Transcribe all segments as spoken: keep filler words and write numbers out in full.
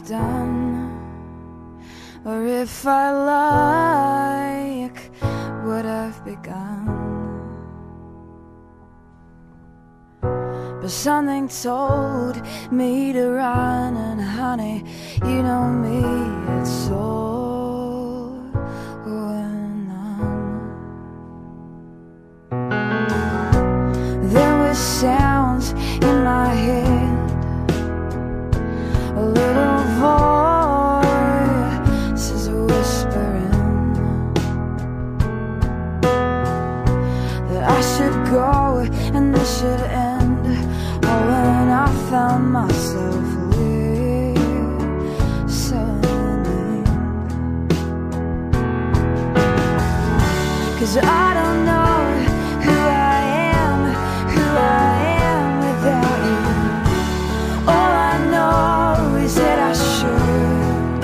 done, or if I like what I've begun. But something told me to run, and honey, you know me, it's so numb. There were sounds in my head, a little voice is whispering that I should go and this should end. Oh, and I found myself listening, 'cause I don't know who I am, who I am without you. All I know is that I should,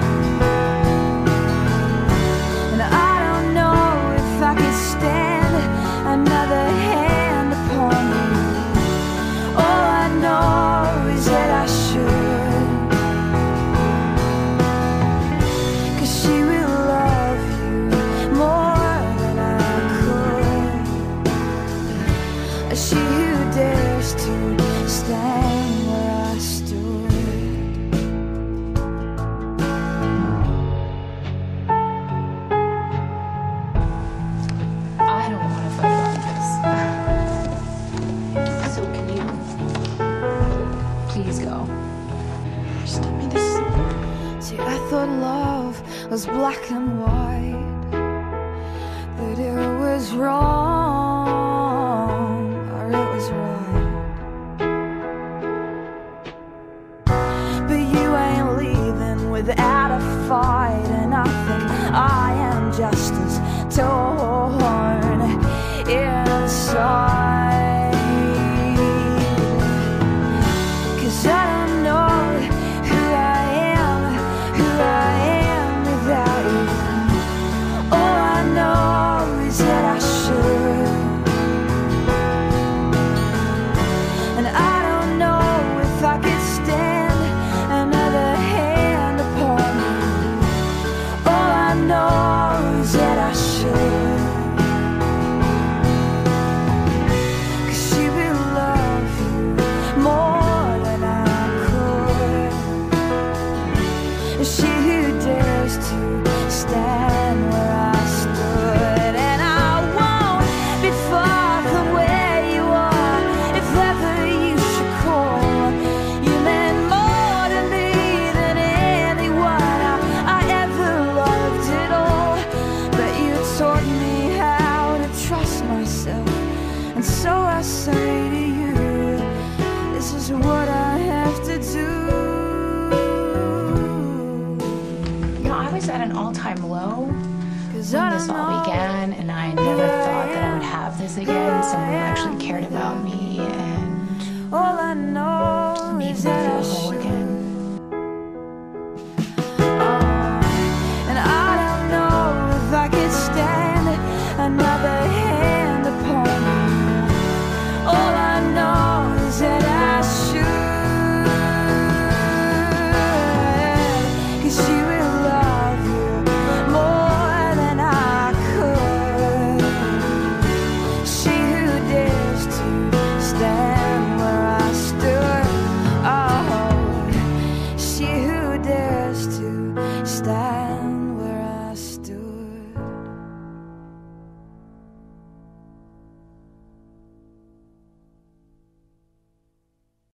and I don't know if I could stand another hand upon you. All I know is that I should, 'cause she will love you more than I could. She who dares to stand where I stood. I don't want to fight about this. So can you please go? Just tell me this. See, I thought love was black and white, that it was wrong or it was right. But you ain't leaving without a fight, and I think I am just as torn inside. 'Cause I don't know who I am, who I am without you. All I know is that I should, and I don't know if I could stand another hand upon you. All I know is that I should, 'cause she will love you more than I could. She who dares to stand where I stood, and I won't be far from where you are if ever you should call. You meant more to me than anyone I, I ever loved at all. But you taught me how to trust myself, and so I say to you, this is what I have to do. You know, I was at an all-time low 'Cause I when this don't all know began, and I never thought that I would have this again. Someone who actually cared about me, and all I know